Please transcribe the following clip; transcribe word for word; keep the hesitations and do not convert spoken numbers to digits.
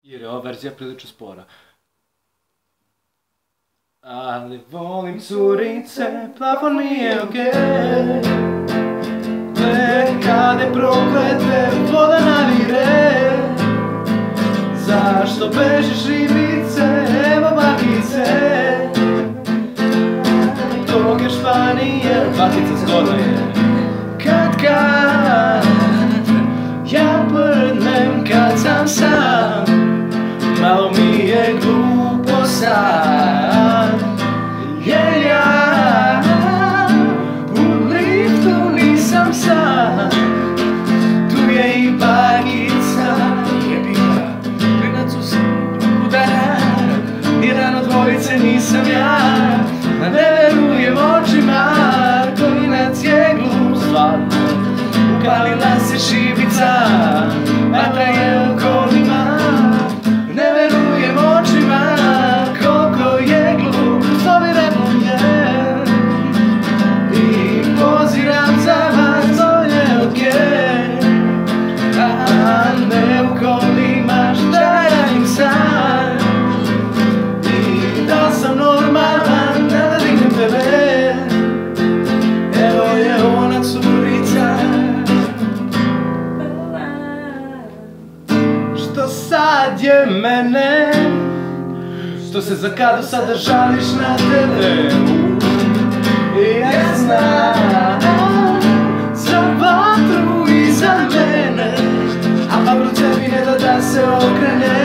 jer je ova verzija prilično spora. Ali volim curice, plafon mi je okej. Dekade proklete, voda navire. Zašto bežiš ribice, evo bakice. Tog je Španije, bakica zgodna je. Kad kad ja prdnem kad sam sam, malo mi je glupo sad, jer ja u liftu nisam sam. Tu je i bakica, jebika, klinac u udara, jedan od dvojice nisam ja. A ne verujem očima, klinac je glup stvarno. Upalila se šibica, vatra je u kolima. Ne verujem očima, koliko je glup, što mi repujem. I poziram za vas, to je okej. A ne u kolima, šta ja im sam. I da sam normalan, da dignem tebe. Evo je ona curica, što sad je mene, što se za kadu sada žališ na tebe. I ja znam za vatru i za mene, a pa u tebi ne da da se okrene.